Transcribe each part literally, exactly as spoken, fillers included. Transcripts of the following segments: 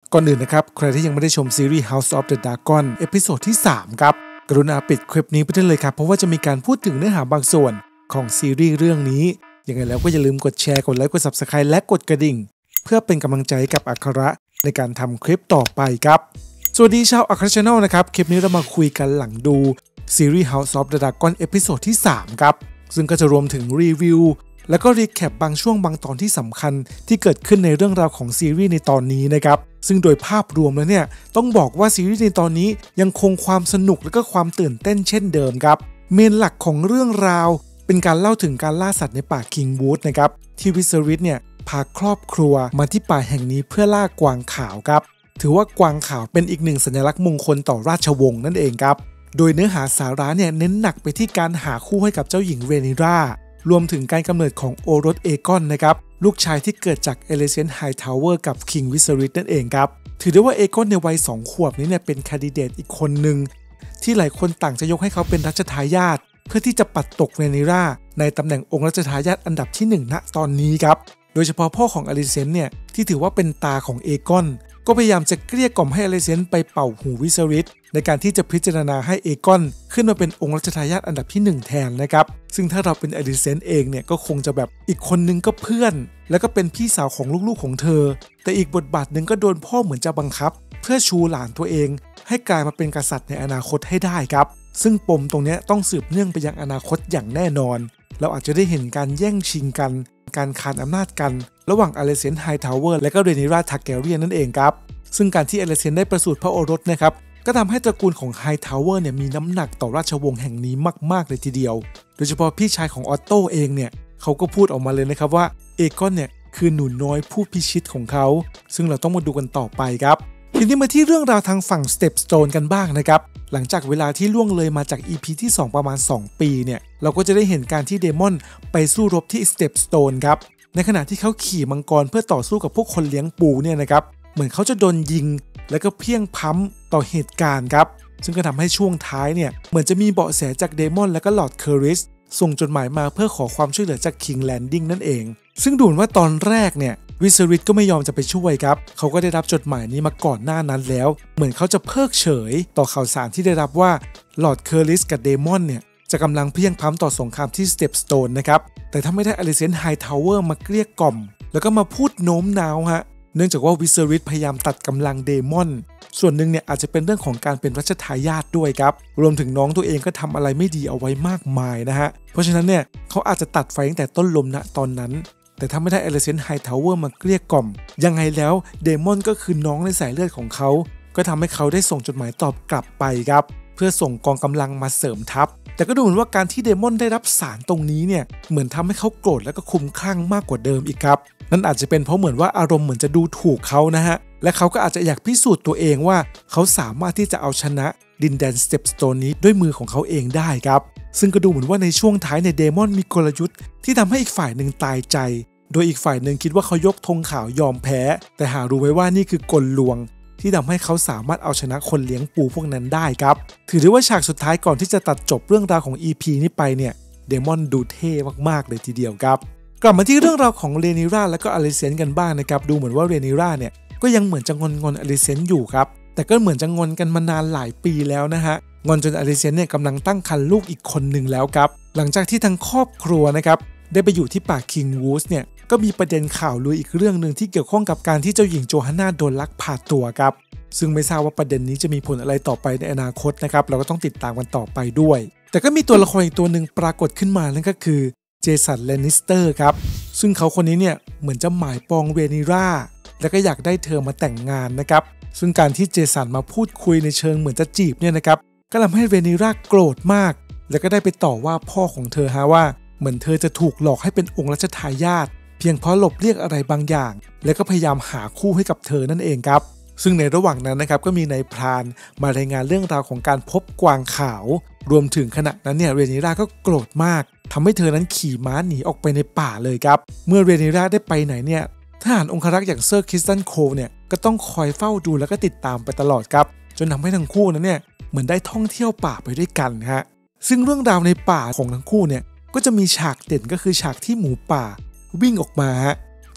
ก่อนอื่นนะครับใครที่ยังไม่ได้ชมซีรีส์ House of the Dragon เอพิโซดที่สามครับกรุณาปิดคลิปนี้ไปได้เลยครับเพราะว่าจะมีการพูดถึงเนื้อหาบางส่วนของซีรีส์เรื่องนี้ยังไงแล้วก็อย่าลืมกดแชร์กดไลค์กด Subscribe และกดกระดิ่งเพื่อเป็นกำลังใจกับอัคระในการทำคลิปต่อไปครับสวัสดีชาวอัคระ Channel นะครับคลิปนี้เรามาคุยกันหลังดูซีรีส์ House of the Dragon เอพิโซดที่สามครับซึ่งก็จะรวมถึงรีวิวแล้วก็รีแคปบางช่วงบางตอนที่สำคัญที่เกิดขึ้นในเรื่องราวของซีรีส์ในตอนนี้นะครับซึ่งโดยภาพรวมแล้วเนี่ยต้องบอกว่าซีรีส์ในตอนนี้ยังคงความสนุกและก็ความตื่นเต้นเช่นเดิมครับเมนหลักของเรื่องราวเป็นการเล่าถึงการล่าสัตว์ในป่าคิงวูดนะครับที่วิสริตเนี่ยพาครอบครัวมาที่ป่าแห่งนี้เพื่อล่ากวางขาวครับถือว่ากวางขาวเป็นอีกหนึ่งสัญลักษณ์มงคลต่อราชวงศ์นั่นเองครับโดยเนื้อหาสาระเนี่ยเน้นหนักไปที่การหาคู่ให้กับเจ้าหญิงเรนิรารวมถึงการกำเนิดของโอรสเอกอนนะครับลูกชายที่เกิดจากเอเลเซียนไฮทาวเวอร์กับคิงวิสริตนั่นเองครับถือได้ว่าเอกอนในวัยสองขวบนี้เนี่ยเป็นแคนดิเดตอีกคนหนึ่งที่หลายคนต่างจะยกให้เขาเป็นรัชทายาทเพื่อที่จะปัดตกเรนิราในตำแหน่งองค์รัชทายาทอันดับที่หนึ่งณตอนนี้ครับโดยเฉพาะพ่อของอลิเซนเนี่ยที่ถือว่าเป็นตาของเอกอนก็พยายามจะเกลี้ยกล่อมให้อลิเซนไปเป่าหูวิสริตในการที่จะพิจารณาให้เอกอนขึ้นมาเป็นองค์รัชทายาทอันดับที่หนึ่งแทนนะครับซึ่งถ้าเราเป็นอลิเซนเองเนี่ยก็คงจะแบบอีกคนนึงก็เพื่อนแล้วก็เป็นพี่สาวของลูกๆของเธอแต่อีกบทบาทหนึ่งก็โดนพ่อเหมือนจะบังคับเพื่อชูหลานตัวเองให้กลายมาเป็นกษัตริย์ในอนาคตให้ได้ครับซึ่งปมตรงนี้ต้องสืบเนื่องไปยังอนาคตอย่างแน่นอนเราอาจจะได้เห็นการแย่งชิงกันการขานอำนาจกันระหว่างอเลเซนไฮทาวเวอร์และก็เรนิราทาร์แกเรียนนั่นเองครับซึ่งการที่อเลเซนได้ประสูติพระโอรสนะครับก็ทำให้ตระกูลของไฮทาวเวอร์เนี่ยมีน้ำหนักต่อราชวงศ์แห่งนี้มากๆเลยทีเดียวโดยเฉพาะพี่ชายของออตโต้เองเนี่ยเขาก็พูดออกมาเลยนะครับว่าเอกอนเนี่ยคือหนูน้อยผู้พิชิตของเขาซึ่งเราต้องมาดูกันต่อไปครับทีนี้มาที่เรื่องราวทางฝั่ง Stepstone กันบ้างนะครับหลังจากเวลาที่ล่วงเลยมาจาก อี พี ที่สองประมาณสองปีเนี่ยเราก็จะได้เห็นการที่เดมอนไปสู้รบที่ Stepstone ครับในขณะที่เขาขี่มังกรเพื่อต่อสู้กับพวกคนเลี้ยงปูเนี่ยนะครับเหมือนเขาจะโดนยิงแล้วก็เพี้ยงพ้ำต่อเหตุการณ์ครับซึ่งก็ทำให้ช่วงท้ายเนี่ยเหมือนจะมีเบาะแสจากเดมอนและก็ลอร์ดเคอริสส่งจดหมายมาเพื่อขอความช่วยเหลือจากคิงแลนดิ้งนั่นเองซึ่งดูเหมือนว่าตอนแรกเนี่ยวิสริตก็ไม่ยอมจะไปช่วยครับเขาก็ได้รับจดหมายนี้มาก่อนหน้านั้นแล้วเหมือนเขาจะเพิกเฉยต่อข่าวสารที่ได้รับว่าลอร์ดเคอริสกับเดมอนเนี่ยจะกำลังเพี้ยงพ้ำต่อสงครามที่สเตปสโตนนะครับแต่ถ้าไม่ได้อลิเซนไฮทาวเวอร์มาเกลี้ยกล่อมแล้วก็มาพูดโน้มน้าวฮะเนื่องจากว่าวิสริตพยายามตัดกำลังเดมอนส่วนหนึ่งเนี่ยอาจจะเป็นเรื่องของการเป็นรัชทายาทด้วยครับรวมถึงน้องตัวเองก็ทำอะไรไม่ดีเอาไว้มากมายนะฮะเพราะฉะนั้นเนี่ยเขาอาจจะตัดไฟตั้งแต่ต้นลมณตอนนั้นแต่ถ้าไม่ได้อลิเซนไฮทาวเวอร์มาเกลี้ยกล่อมยังไงแล้วเดมอนก็คือน้องในสายเลือดของเขาก็ทำให้เขาได้ส่งจดหมายตอบกลับไปครับเพื่อส่งกองกำลังมาเสริมทัพแต่ก็ดูเหมือนว่าการที่เดมอนได้รับสารตรงนี้เนี่ยเหมือนทำให้เขาโกรธและก็คุ้มคลั่งมากกว่าเดิมอีกครับนั่นอาจจะเป็นเพราะเหมือนว่าอารมณ์เหมือนจะดูถูกเขานะฮะและเขาก็อาจจะอยากพิสูจน์ตัวเองว่าเขาสามารถที่จะเอาชนะดินแดนสเตปสโตนนี้ด้วยมือของเขาเองได้ครับซึ่งก็ดูเหมือนว่าในช่วงท้ายในเดมอนมีกลยุทธ์ที่ทำให้อีกฝ่ายหนึ่งตายใจโดยอีกฝ่ายหนึ่งคิดว่าเขายกธงขาวยอมแพ้แต่หารู้ไว้ว่านี่คือกลลวงที่ทำให้เขาสามารถเอาชนะคนเลี้ยงปูพวกนั้นได้ครับถือได้ว่าฉากสุดท้ายก่อนที่จะตัดจบเรื่องราวของ อี พี นี้ไปเนี่ยเดมอนดูเท่มากๆเลยทีเดียวครับกลับมาที่เรื่องราวของเรนิราและก็อลิเซนกันบ้างนะครับดูเหมือนว่าเรนิราเนี่ยก็ยังเหมือนจะงอนงอนอลิเซนอยู่ครับแต่ก็เหมือนจะงอนกันมานานหลายปีแล้วนะฮะงอนจนอลิเซนเนี่ยกำลังตั้งครรภ์ลูกอีกคนหนึ่งแล้วครับหลังจากที่ทั้งครอบครัวนะครับได้ไปอยู่ที่ป่าคิงวูดเนี่ยก็มีประเด็นข่าวลืออีกเรื่องหนึ่งที่เกี่ยวข้องกับการที่เจ้าหญิงโจฮันนาโดนลักพาตัวครับซึ่งไม่ทราบว่าประเด็นนี้จะมีผลอะไรต่อไปในอนาคตนะครับเราก็ต้องติดตามกันต่อไปด้วยแต่ก็มีตัวละครอีกตัวหนึ่งปรากฏขึ้นมานั่นก็คือเจสันแลนนิสเตอร์ครับซึ่งเขาคนนี้เนี่ยเหมือนจะหมายปองเรนิราแล้วก็อยากได้เธอมาแต่งงานนะครับซึ่งการที่เจสันมาพูดคุยในเชิงเหมือนจะจีบเนี่ยนะครับก็ทำให้เรนิราโกรธมากแล้วก็ได้ไปต่อว่าพ่อของเธอฮะว่าเหมือนเธอจะถูกหลอกให้เป็นองค์รัชทายาทเพียงเพราะหลบเลี่ยงอะไรบางอย่างแล้วก็พยายามหาคู่ให้กับเธอนั่นเองครับซึ่งในระหว่างนั้นนะครับก็มีนายพรานมารายงานเรื่องราวของการพบกวางขาวรวมถึงขณะนั้นเนี่ยเรนิราก็โกรธมากทำให้เธอนั้นขี่ม้าหนีออกไปในป่าเลยครับเมื่อเรนิราได้ไปไหนเนี่ยทหารองครักษ์อย่างเซอร์คริสตันโคลเนี่ยก็ต้องคอยเฝ้าดูแล้วก็ติดตามไปตลอดครับจนทำให้ทั้งคู่นั้นเนี่ยเหมือนได้ท่องเที่ยวป่าไปด้วยกันฮะซึ่งเรื่องราวในป่าของทั้งคู่เนี่ยก็จะมีฉากเด่นก็คือฉากที่หมูป่าวิ่งออกมาฮะต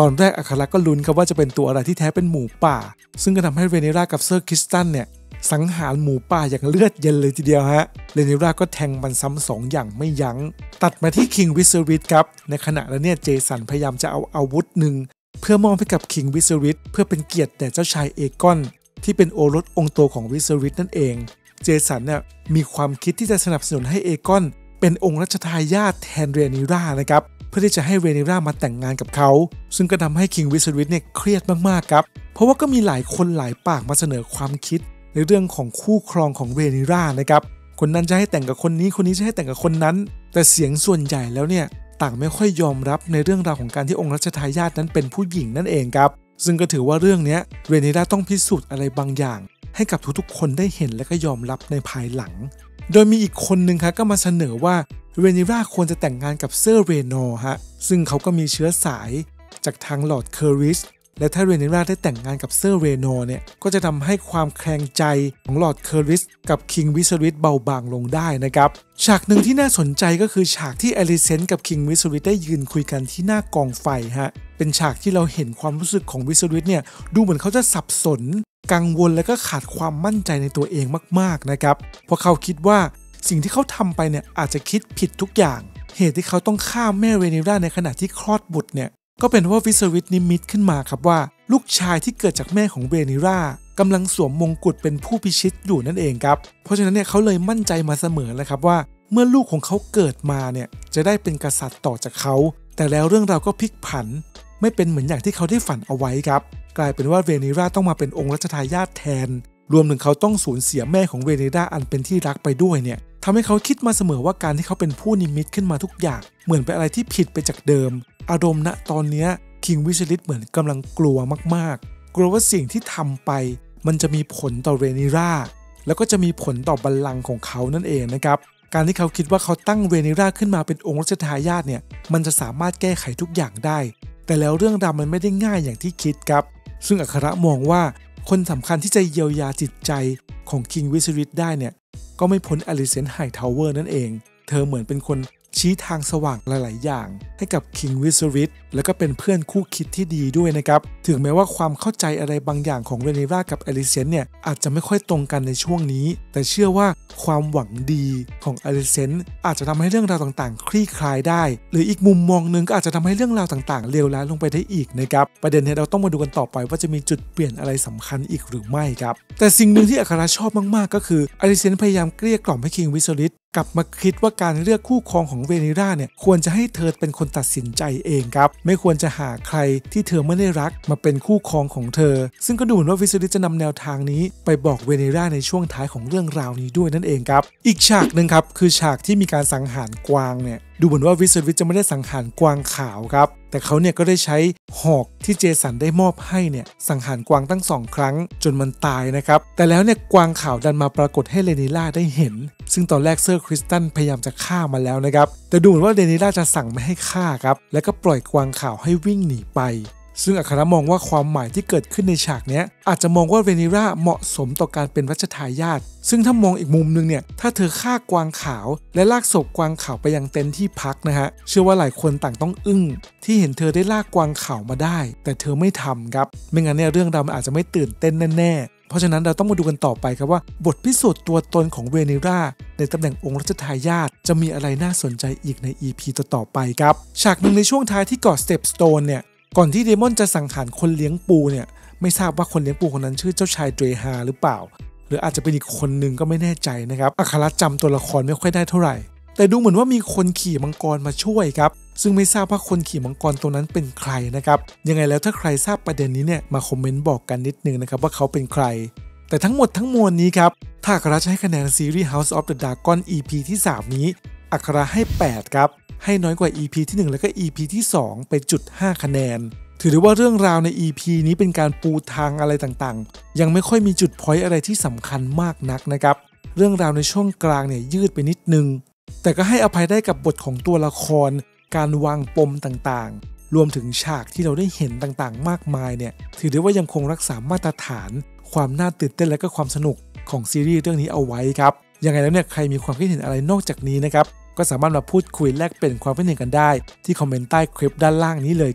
ตอนแรกอัคราก็ลุ้นครับว่าจะเป็นตัวอะไรที่แท้เป็นหมูป่าซึ่งก็ทำให้เรเนรากับเซอร์คริสตันเนี่ยสังหารหมูป่าอย่างเลือดเย็นเลยทีเดียวฮะเรเนราก็แทงมันซ้ำสองอย่างไม่ยั้งตัดมาที่คิงวิเซอริสครับในขณะนั้นเนี่ยเจสันพยายามจะเอาอาวุธหนึ่งเพื่อมอบให้กับคิงวิเซอริสเพื่อเป็นเกียรติแด่เจ้าชายเอกอนที่เป็นโอรสองค์โตของวิเซอริสนั่นเองเจสันเนี่ยมีความคิดที่จะสนับสนุนให้เอกอนเป็นองค์รัชทายาทแทนเรเนรานะครับเพื่อที่จะให้เรเนรามาแต่งงานกับเขาซึ่งก็ทำให้คิงวิเซอริสเนี่ยเครียดมากๆครับเพราะว่าก็มีหลายคนหลายปากมาเสนอความคิดในเรื่องของคู่ครองของเรเนรานะครับคนนั้นจะให้แต่งกับคนนี้คนนี้จะให้แต่งกับคนนั้นแต่เสียงส่วนใหญ่แล้วเนี่ยต่างไม่ค่อยยอมรับในเรื่องราวของการที่องค์รัชทายาทนั้นเป็นผู้หญิงนั่นเองครับซึ่งก็ถือว่าเรื่องนี้เรเนราต้องพิสูจน์อะไรบางอย่างให้กับทุกๆคนได้เห็นและก็ยอมรับในภายหลังโดยมีอีกคนหนึ่งครับก็มาเสนอว่าเรเนราควรจะแต่งงานกับเซอร์เรนอร์ฮะซึ่งเขาก็มีเชื้อสายจากทางลอร์ดเคอริสและถ้าเรเนราได้แต่งงานกับเซอร์เรนอร์เนี่ยก็จะทำให้ความแคลงใจของลอร์ดเคอริสกับคิงวิเซอริสเบาบางลงได้นะครับฉากหนึ่งที่น่าสนใจก็คือฉากที่อลิเซนต์กับคิงวิเซอริสได้ยืนคุยกันที่หน้ากองไฟฮะเป็นฉากที่เราเห็นความรู้สึกของวิเซอริสเนี่ยดูเหมือนเขาจะสับสนกังวลและก็ขาดความมั่นใจในตัวเองมากๆนะครับเพราะเขาคิดว่าสิ่งที่เขาทำไปเนี่ยอาจจะคิดผิดทุกอย่างเหตุที่เขาต้องฆ่าแม่เรเนราในขณะที่คลอดบุตรเนี่ยก็เป็นว่าวิเซอริสนิมิตขึ้นมาครับว่าลูกชายที่เกิดจากแม่ของเรเนรากำลังสวมมงกุฎเป็นผู้พิชิตอยู่นั่นเองครับเพราะฉะนั้นเนี่ยเขาเลยมั่นใจมาเสมอเลยครับว่าเมื่อลูกของเขาเกิดมาเนี่ยจะได้เป็นกษัตริย์ต่อจากเขาแต่แล้วเรื่องราวก็พลิกผันไม่เป็นเหมือนอย่างที่เขาได้ฝันเอาไว้ครับกลายเป็นว่าเรเนราต้องมาเป็นองค์รัชทายาทแทนรวมถึงเขาต้องสูญเสียแม่ของเรเนราอันเป็นที่รักไปด้วยเนี่ยทำให้เขาคิดมาเสมอว่าการที่เขาเป็นผู้นิมิตขึ้นมาทุกอย่างเหมือนเป็นอะไรที่ผิดไปจากเดิมอารมณ์ณตอนนี้คิงวิเซอริสเหมือนกำลังกลัวมากๆกลัวว่าสิ่งที่ทำไปมันจะมีผลต่อเรเนราแล้วก็จะมีผลต่อบัลลังก์ของเขานั่นเองนะครับการที่เขาคิดว่าเขาตั้งเรเนราขึ้นมาเป็นองค์รัชทายาทเนี่ยมันจะสามารถแก้ไขทุกอย่างได้แต่แล้วเรื่องราวมันไม่ได้ง่ายอย่างที่คิดครับซึ่งอัครมองว่าคนสำคัญที่จะเยียวยาจิตใจของคิงวิเซอริสได้เนี่ยก็ไม่พ้นอลิเซนต์ไฮทาวเวอร์นั่นเองเธอเหมือนเป็นคนชี้ทางสว่างหลายๆอย่างให้กับคิงวิเซอริสแล้วก็เป็นเพื่อนคู่คิดที่ดีด้วยนะครับถึงแม้ว่าความเข้าใจอะไรบางอย่างของเรเนรากับอลิเซนต์เนี่ยอาจจะไม่ค่อยตรงกันในช่วงนี้แต่เชื่อว่าความหวังดีของอลิเซนต์อาจจะทำให้เรื่องราวต่างๆคลี่คลายได้หรืออีกมุมมองนึงก็อาจจะทำให้เรื่องราวต่างๆเลวร้ายลงไปได้อีกนะครับประเด็นนี้เราต้องมาดูกันต่อไปว่าจะมีจุดเปลี่ยนอะไรสำคัญอีกหรือไม่ครับแต่สิ่งหนึ่งที่อัครชอบมากๆก็คืออลิเซนต์พยายามเกลี้ยกล่อมให้คิงวิเซอริสกลับมาคิดว่าการเลือกคู่ครองของเรเนราเนี่ยควรจะให้เธอเป็นคนตัดสินใจเองครับไม่ควรจะหาใครที่เธอไม่ได้รักมาเป็นคู่ครองของเธอซึ่งก็ดูเหมือนว่าวิเซอริสจะนำแนวทางนี้ไปบอกเรเนราในช่วงท้ายของเรื่องราวนี้ด้วยนั่นเองครับอีกฉากหนึ่งครับคือฉากที่มีการสังหารกวางเนี่ยดูเหมือนว่าวิเซอริสจะไม่ได้สังหารกวางขาวครับแต่เขาเนี่ยก็ได้ใช้หอกที่เจสันได้มอบให้เนี่ยสังหารกวางตั้งสองครั้งจนมันตายนะครับแต่แล้วเนี่ยกวางขาวดันมาปรากฏให้เรเนราได้เห็นซึ่งตอนแรกเซอร์คริสตันพยายามจะฆ่ามันแล้วนะครับแต่ดูเหมือนว่าเรเนราจะสั่งไม่ให้ฆ่าครับแล้วก็ปล่อยกวางขาวให้วิ่งหนีไปซึ่งอัครมองว่าความหมายที่เกิดขึ้นในฉากนี้อาจจะมองว่าเรเนราเหมาะสมต่อการเป็นรัชทายาทซึ่งถ้ามองอีกมุมนึงเนี่ยถ้าเธอฆ่ากวางขาวและลากศพกวางขาวไปยังเต็นท์ที่พักนะฮะเชื่อว่าหลายคนต่างต้องอึ้งที่เห็นเธอได้ลากกวางขาวมาได้แต่เธอไม่ทำครับไม่งั้นเนี่ยเรื่องราวมันอาจจะไม่ตื่นเต้นแน่ๆเพราะฉะนั้นเราต้องมาดูกันต่อไปครับว่าบทพิสูจน์ตัวตนของเรเนราในตำแหน่งองค์รัชทายาทจะมีอะไรน่าสนใจอีกใน อี พี ต่อๆไปครับฉากหนึ่งในช่วงท้ายที่เกาะสเตปสโตนเนี่ยก่อนที่เดมอนจะสังหารคนเลี้ยงปูเนี่ยไม่ทราบว่าคนเลี้ยงปูคนนั้นชื่อเจ้าชายเดรฮาหรือเปล่าหรืออาจจะเป็นอีกคนนึงก็ไม่แน่ใจนะครับอัครจำตัวละครไม่ค่อยได้เท่าไหร่แต่ดูเหมือนว่ามีคนขี่มังกรมาช่วยครับซึ่งไม่ทราบว่าคนขี่มังกรตัวนั้นเป็นใครนะครับยังไงแล้วถ้าใครทราบประเด็นนี้เนี่ยมาคอมเมนต์บอกกันนิดนึงนะครับว่าเขาเป็นใครแต่ทั้งหมดทั้งมวลนี้ครับถ้าอัครจะให้คะแนนซีรีส์ House of the Dragon อี พี ที่สามนี้อัครให้แปดครับให้น้อยกว่า อี พี ที่หนึ่งแล้วก็ อี พี ที่สองไปจุดห้าคะแนนถือได้ว่าเรื่องราวใน อี พี นี้เป็นการปูทางอะไรต่างๆยังไม่ค่อยมีจุดพอยต์อะไรที่สำคัญมากนักนะครับเรื่องราวในช่วงกลางเนี่ยยืดไปนิดนึงแต่ก็ให้อภัยได้กับบทของตัวละครการวางปมต่างๆรวมถึงฉากที่เราได้เห็นต่างๆมากมายเนี่ยถือได้ว่ายังคงรักษามาตรฐานความน่าตื่นเต้นและก็ความสนุกของซีรีส์เรื่องนี้เอาไว้ครับยังไงแล้วเนี่ยใครมีความคิดเห็นอะไรนอกจากนี้นะครับก็สามารถมาพูดคุยแลกเปลี่ยนความคิดเห็นกันได้ที่คอมเมนต์ใต้คลิปด้านล่างนี้เลยครับ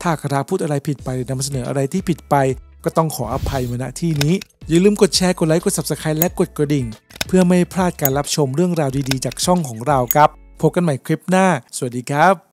ถ้าคาราพูดอะไรผิดไปหรือนำเสนออะไรที่ผิดไปก็ต้องขออภัยมาณที่นี้อย่าลืมกดแชร์กดไลค์กด ซับสไครบ์ และกดกระดิ่งเพื่อไม่พลาดการรับชมเรื่องราวดีๆจากช่องของเราครับพบกันใหม่คลิปหน้าสวัสดีครับ